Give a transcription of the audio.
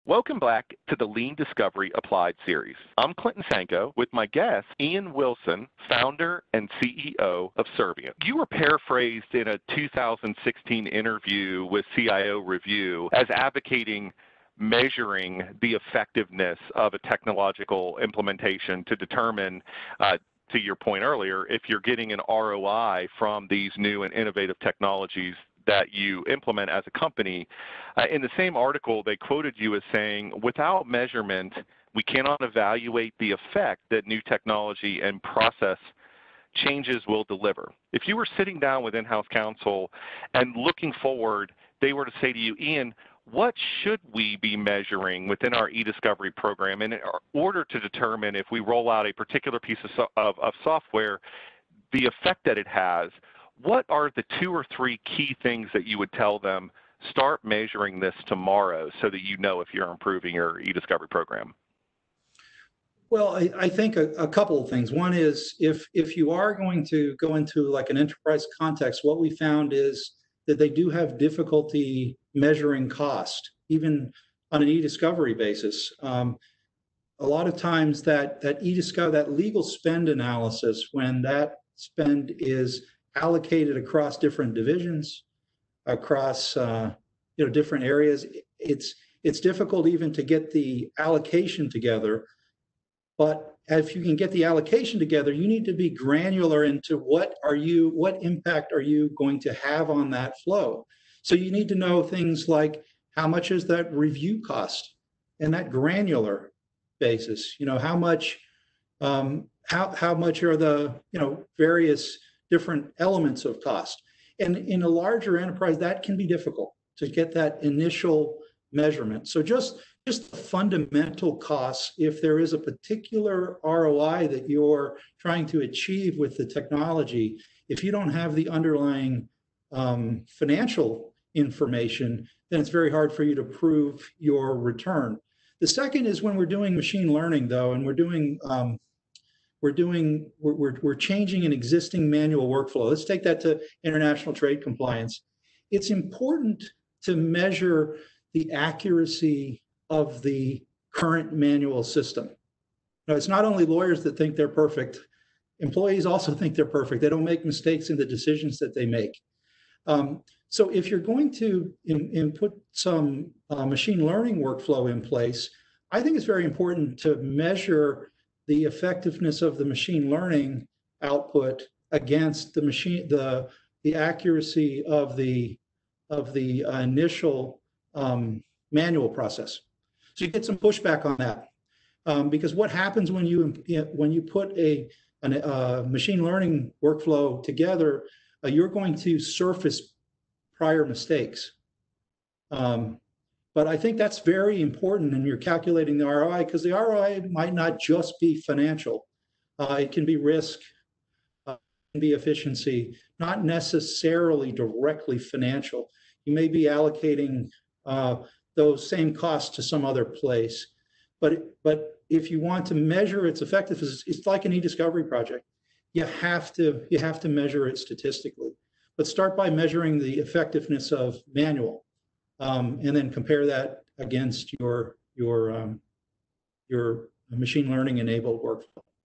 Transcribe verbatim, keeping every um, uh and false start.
Welcome back to the Lean Discovery Applied series. I'm Clinton Sanko with my guest, Ian Wilson, founder and C E O of Servient. You were paraphrased in a two thousand sixteen interview with C I O Review as advocating measuring the effectiveness of a technological implementation to determine, uh, to your point earlier, if you're getting an R O I from these new and innovative technologies that you implement as a company. Uh, in the same article, they quoted you as saying, without measurement, we cannot evaluate the effect that new technology and process changes will deliver. If you were sitting down with in-house counsel and looking forward, they were to say to you, Ian, what should we be measuring within our eDiscovery program in order to determine if we roll out a particular piece of, so of, of software, the effect that it has? What are the two or three key things that you would tell them, start measuring this tomorrow so that you know if you're improving your eDiscovery program? Well, I, I think a, a couple of things. One is if, if you are going to go into like an enterprise context, what we found is that they do have difficulty measuring cost, even on an eDiscovery basis. Um, a lot of times that, that eDiscovery, that legal spend analysis, when that spend is allocated across different divisions, across uh, you know different areas. It's it's difficult even to get the allocation together. But if you can get the allocation together, you need to be granular into what are you, what impact are you going to have on that flow. So you need to know things like how much is that review cost, and that granular basis. You know how much um, how how much are the you know various different elements of cost. And in a larger enterprise, that can be difficult to get that initial measurement. So just, just the fundamental costs, if there is a particular R O I that you're trying to achieve with the technology, if you don't have the underlying um, financial information, then it's very hard for you to prove your return. The second is when we're doing machine learning, though, and we're doing um, We're doing, we're, we're, we're changing an existing manual workflow. Let's take that to international trade compliance. It's important to measure the accuracy of the current manual system. Now, it's not only lawyers that think they're perfect. Employees also think they're perfect. They don't make mistakes in the decisions that they make. Um, so if you're going to in, in put some uh, machine learning workflow in place, I think it's very important to measure the effectiveness of the machine learning output against the machine, the the accuracy of the of the uh, initial um, manual process. So you get some pushback on that, um, because what happens when you when you put a an, a machine learning workflow together, uh, you're going to surface prior mistakes. Um, But I think that's very important when you're calculating the R O I, because the R O I might not just be financial. Uh, it can be risk, uh, it can be efficiency, not necessarily directly financial. You may be allocating uh, those same costs to some other place. But, but if you want to measure its effectiveness, it's like an eDiscovery project. You have to, you have to measure it statistically. But start by measuring the effectiveness of manual. Um, and then compare that against your your um, your machine learning enabled workflow.